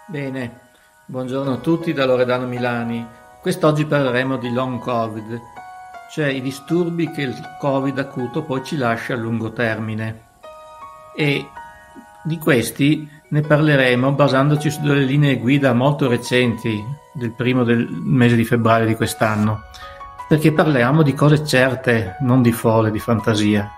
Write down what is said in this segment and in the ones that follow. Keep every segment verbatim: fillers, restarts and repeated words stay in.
Bene, buongiorno a tutti da Loredano Milani. Quest'oggi parleremo di long Covid, cioè i disturbi che il Covid acuto poi ci lascia a lungo termine. E di questi ne parleremo basandoci su delle linee guida molto recenti, del primo del mese di febbraio di quest'anno, perché parliamo di cose certe, non di folle, di fantasia.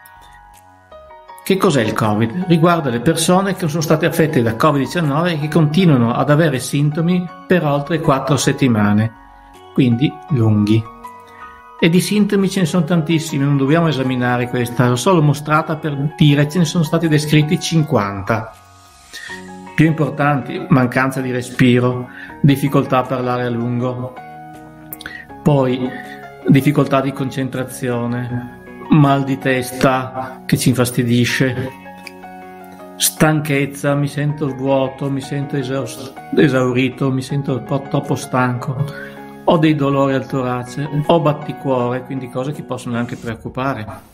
Che cos'è il Covid? Riguarda le persone che sono state affette da covid diciannove e che continuano ad avere sintomi per oltre quattro settimane, quindi lunghi. E di sintomi ce ne sono tantissimi, non dobbiamo esaminare questa, l'ho solo mostrata per dire ce ne sono stati descritti cinquanta. Più importanti: mancanza di respiro, difficoltà a parlare a lungo, poi difficoltà di concentrazione, mal di testa che ci infastidisce, stanchezza, mi sento vuoto, mi sento esaus- esaurito, mi sento un po' troppo stanco, ho dei dolori al torace, ho batticuore, quindi cose che possono anche preoccupare.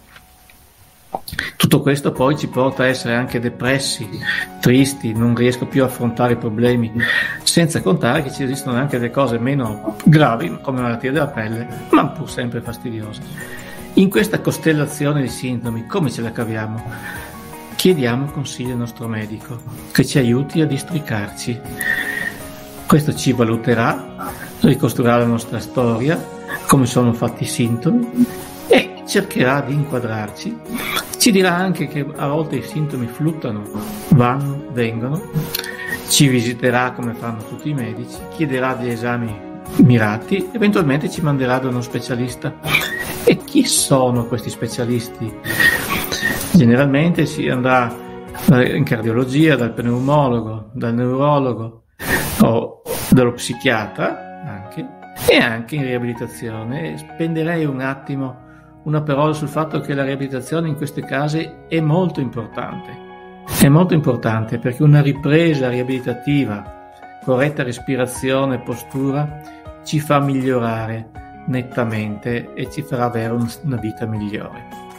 Tutto questo poi ci porta a essere anche depressi, tristi, non riesco più a affrontare i problemi, senza contare che ci esistono anche delle cose meno gravi come malattie della pelle, ma pur sempre fastidiose. In questa costellazione di sintomi come ce la caviamo? Chiediamo consiglio al nostro medico che ci aiuti a districarci. Questo ci valuterà, ricostruirà la nostra storia, come sono fatti i sintomi, e cercherà di inquadrarci. Ci dirà anche che a volte i sintomi fluttuano, vanno, vengono, ci visiterà come fanno tutti i medici, chiederà degli esami mirati, eventualmente ci manderà da uno specialista. E chi sono questi specialisti? Generalmente si andrà in cardiologia dal pneumologo, dal neurologo o dallo psichiatra anche, e anche in riabilitazione. Spenderei un attimo una parola sul fatto che la riabilitazione in questi casi è molto importante. È molto importante perché una ripresa riabilitativa, corretta respirazione e postura ci fa migliorare nettamente e ci farà avere una vita migliore.